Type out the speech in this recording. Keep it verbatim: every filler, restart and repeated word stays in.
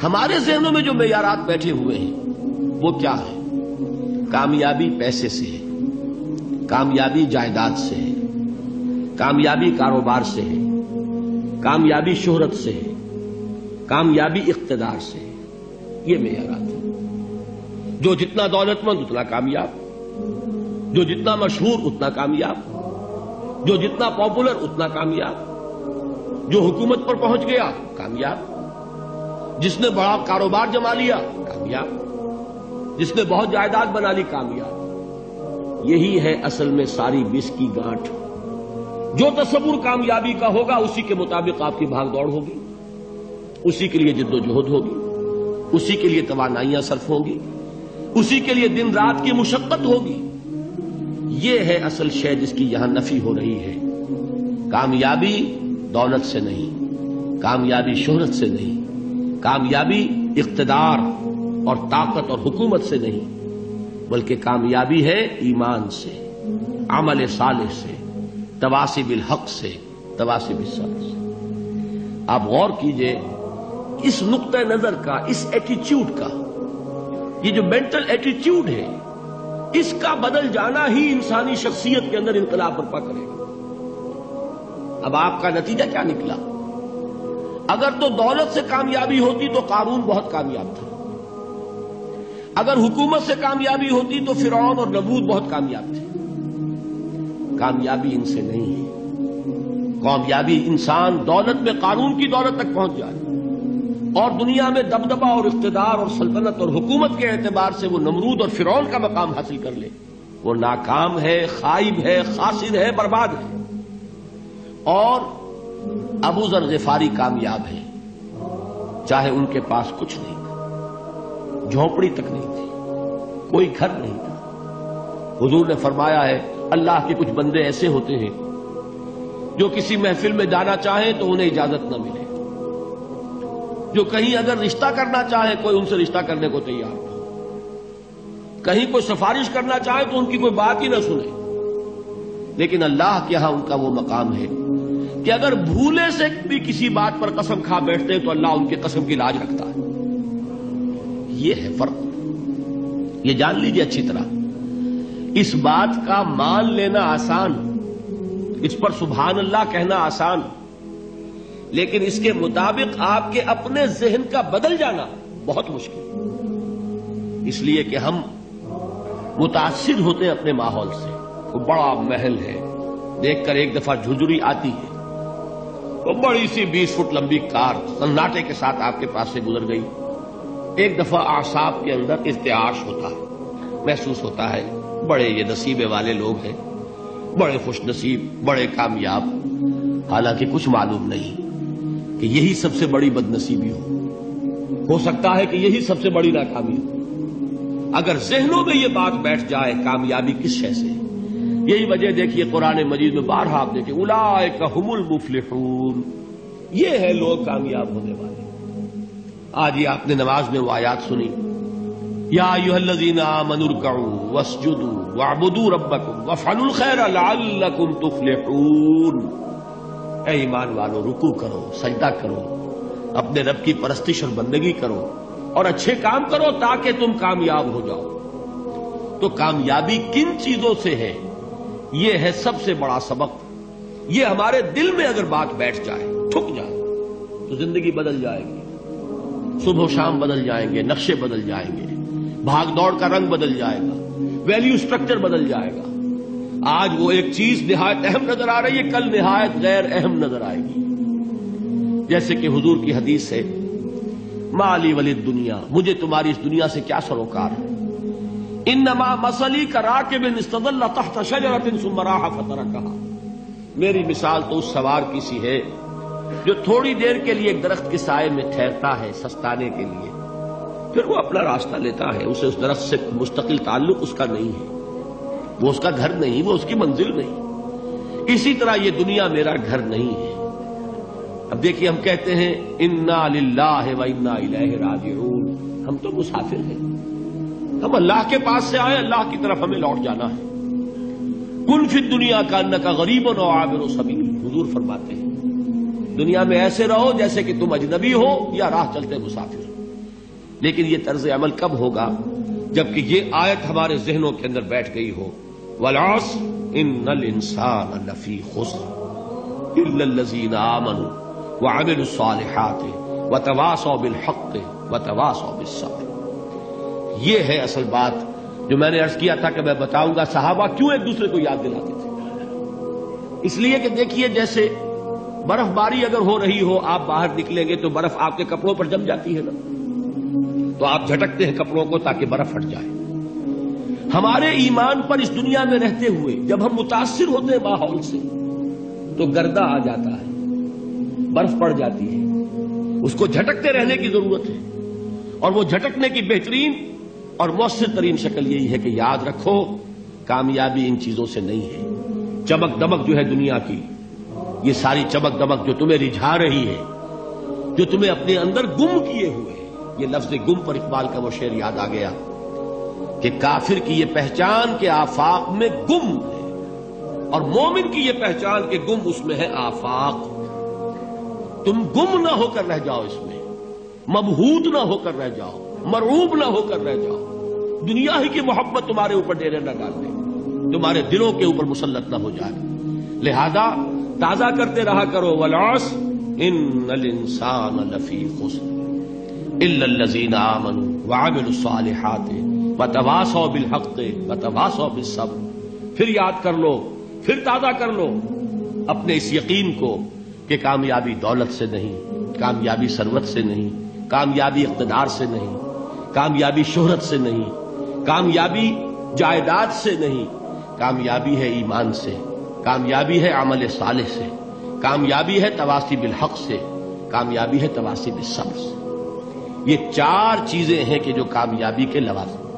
ہمارے ذہنوں میں جو معیارات بیٹھے ہوئے ہیں وہ کیا ہے؟ کامیابی پیسے سے ہے، کامیابی جائیداد سے ہے، کامیابی کاروبار سے ہے، کامیابی شہرت سے ہے، کامیابی اقتدار سے ہے. یہ معیارات ہیں. جو جتنا دولت مند اتنا کامیاب، جو جتنا مشہور اتنا کامیاب، جو جتنا پاپولر اتنا کامیاب، جو حکومت پر پہنچ گیا کامیاب، جس نے بڑا کاروبار جما لیا کامیاب، جس نے بہت جائیداد بنا لی کامیاب. یہی ہے اصل میں ساری بس کی گانٹھ. جو تصور کامیابی کا ہوگا اسی کے مطابق آپ کی بھاگ دوڑ ہوگی، اسی کے لیے جد و جہد ہوگی، اسی کے لیے توانائیاں صرف ہوں گی، اسی کے لیے دن رات کی مشقت ہوگی. یہ ہے اصل شے جس کی یہاں نفی ہو رہی ہے. کامیابی دولت سے نہیں، کامیابی شہرت سے نہیں، کامیابی اقتدار اور طاقت اور حکومت سے نہیں، بلکہ کامیابی ہے ایمان سے، عمل صالح سے، تواصی بالحق سے، تواصی بالصبر سے. آپ غور کیجئے اس نقطہ نظر کا، اس ایٹیچیوڈ کا، یہ جو مینٹل ایٹیچیوڈ ہے اس کا بدل جانا ہی انسانی شخصیت کے اندر انقلاب برپا کرے گا. اب آپ کا نتیجہ کیا نکلا؟ اگر تو دولت سے کامیابی ہوتی تو قارون بہت کامیاب تھا، اگر حکومت سے کامیابی ہوتی تو فرعون اور نمرود بہت کامیاب تھے. کامیابی ان سے نہیں ہے. کامیابی انسان دولت میں قارون کی دولت تک پہنچ جائے اور دنیا میں دبدبہ اور اقتدار اور سلطنت اور حکومت کے اعتبار سے وہ نمرود اور فرعون کا مقام حاصل کر لے، وہ ناکام ہے، خائب ہے، خاسر ہے، برباد ہے. اور ابو ذر غفاری کامیاب ہے، چاہے ان کے پاس کچھ نہیں تھا، جھونپڑی تک نہیں تھی، کوئی گھر نہیں تھا. حضور نے فرمایا ہے اللہ کے کچھ بندے ایسے ہوتے ہیں جو کسی محفل میں جانا چاہیں تو انہیں اجازت نہ ملے، جو کہیں اگر رشتہ کرنا چاہے کوئی ان سے رشتہ کرنے کو تیار نہ، کہیں کوئی سفارش کرنا چاہے تو ان کی کوئی بات ہی نہ سنے. لیکن اللہ کے ہاں ان کا وہ مقام ہے کہ اگر بھولے سے بھی کسی بات پر قسم کھا بیٹھتے تو اللہ ان کی قسم کی لاج رکھتا ہے. یہ ہے فرق. یہ جان لیجیے اچھی طرح. اس بات کا مان لینا آسان، اس پر سبحان اللہ کہنا آسان، لیکن اس کے مطابق آپ کے اپنے ذہن کا بدل جانا بہت مشکل. اس لیے کہ ہم متاثر ہوتے ہیں اپنے ماحول سے. وہ بڑا محل ہے، دیکھ کر ایک دفعہ جھجری آتی ہے، وہ بڑی سی بیس فٹ لمبی کار سناٹے کے ساتھ آپ کے پاس سے گزر گئی. ایک دفعہ اعصاب کے اندر ارتعاش ہوتا ہے، محسوس ہوتا ہے بڑے یہ نصیبے والے لوگ ہیں، بڑے خوش نصیب، بڑے کامیاب. حالانکہ کچھ معلوم نہیں کہ یہی سب سے بڑی بد نصیبی ہو ہو سکتا ہے کہ یہی سب سے بڑی ناکامی ہو. اگر ذہنوں میں یہ بات بیٹھ جائے کامیابی کس شے سے. یہی وجہ دیکھیے قرآن مجید میں بارہا آپ دیکھیں اولئک ھم المفلحون، یہ ہے لوگ کامیاب ہونے والے. آج یہ آپ نے نماز میں وہ آیات سنی، یا ایھا الذین آمنوا ارکعوا واسجدوا واعبدوا ربکم وافعلوا الخیر لعلکم تفلحون. اے ایمان والو، رکوع کرو، سجدہ کرو، اپنے رب کی پرستش اور بندگی کرو اور اچھے کام کرو تاکہ تم کامیاب ہو جاؤ. تو کامیابی کن چیزوں سے ہے؟ یہ ہے سب سے بڑا سبق. یہ ہمارے دل میں اگر بات بیٹھ جائے، ٹھک جائے، تو زندگی بدل جائے گی. صبح و شام بدل جائیں گے، نقشے بدل جائیں گے، بھاگ دوڑ کا رنگ بدل جائے گا، ویلیو سٹرکچر بدل جائے گا. آج وہ ایک چیز نہایت اہم نظر آ رہی ہے، کل نہایت غیر اہم نظر آئے گی. جیسے کہ حضور کی حدیث ہے مالی ولی دنیا، مجھے تمہاری اس دنیا سے کیا سروکار ہے. انما مثلی کراکب استظل تحت شجرۃ ثم راح فترکها، میری مثال تو اس سوار کی سی ہے جو تھوڑی دیر کے لیے ایک درخت کے سائے میں ٹھہرتا ہے سستانے کے لیے، پھر وہ اپنا راستہ لیتا ہے. اسے اس درخت سے مستقل تعلق اس کا نہیں ہے، وہ اس کا گھر نہیں، وہ اس کی منزل نہیں. اسی طرح یہ دنیا میرا گھر نہیں ہے. اب دیکھیے ہم کہتے ہیں انا للہ و انا الیہ راجعون، ہم تو مسافر ہیں، ہم اللہ کے پاس سے آئے، اللہ کی طرف ہمیں لوٹ جانا ہے. کن فی الدنیا کانک غریب و عابر سبیل، حضور فرماتے ہیں دنیا میں ایسے رہو جیسے کہ تم اجنبی ہو یا راہ چلتے مسافر. لیکن یہ طرز عمل کب ہوگا؟ جبکہ یہ آیت ہمارے ذہنوں کے اندر بیٹھ گئی ہو، والعصر ان الانسان لفی خسر الا الذین آمنوا وعملوا الصالحات وتواصوا بالحق وتواصوا بالصبر۔ یہ ہے اصل بات جو میں نے عرض کیا تھا کہ میں بتاؤں گا صحابہ کیوں ایک دوسرے کو یاد دلاتے تھے۔ اس لیے کہ دیکھیے جیسے برف باری اگر ہو رہی ہو، آپ باہر نکلیں گے تو برف آپ کے کپڑوں پر جم جاتی ہے نا، تو آپ جھٹکتے ہیں کپڑوں کو تاکہ برف ہٹ جائے۔ ہمارے ایمان پر اس دنیا میں رہتے ہوئے جب ہم متاثر ہوتے ہیں ماحول سے تو گردہ آ جاتا ہے، برف پڑ جاتی ہے، اس کو جھٹکتے رہنے کی ضرورت ہے۔ اور وہ جھٹکنے کی بہترین اور مؤثر ترین شکل یہی ہے کہ یاد رکھو کامیابی ان چیزوں سے نہیں ہے۔ چمک دمک جو ہے دنیا کی، یہ ساری چمک دمک جو تمہیں رجھا رہی ہے، جو تمہیں اپنے اندر گم کیے ہوئے ہے، یہ لفظ گم پر اقبال کا وہ شعر یاد آ گیا کہ کافر کی یہ پہچان کے آفاق میں گم ہے، اور مومن کی یہ پہچان کہ گم اس میں ہے آفاق۔ تم گم نہ ہو کر رہ جاؤ، اس میں مبہوت نہ ہو کر رہ جاؤ، مرعوب نہ ہو کر رہ جاؤ، دنیا ہی کی محبت تمہارے اوپر ڈیرے نہ ڈال دے، تمہارے دلوں کے اوپر مسلط نہ ہو جائے۔ لہذا تازہ کرتے رہا کرو، والعصر ان الانسان لفی خسر الا الذین آمنوا وعملوا الصالحات وتواصوا بالحق وتواصوا بالصبر۔ پھر یاد کر لو، پھر تازہ کر لو اپنے اس یقین کو کہ کامیابی دولت سے نہیں، کامیابی ثروت سے نہیں، کامیابی اقتدار سے نہیں، کامیابی شہرت سے نہیں، کامیابی جائیداد سے نہیں، کامیابی ہے ایمان سے، کامیابی ہے عمل صالح سے، کامیابی ہے تواصی بالحق سے، کامیابی ہے تواصی بالصبر سے۔ یہ چار چیزیں ہیں کہ جو کامیابی کے لوازم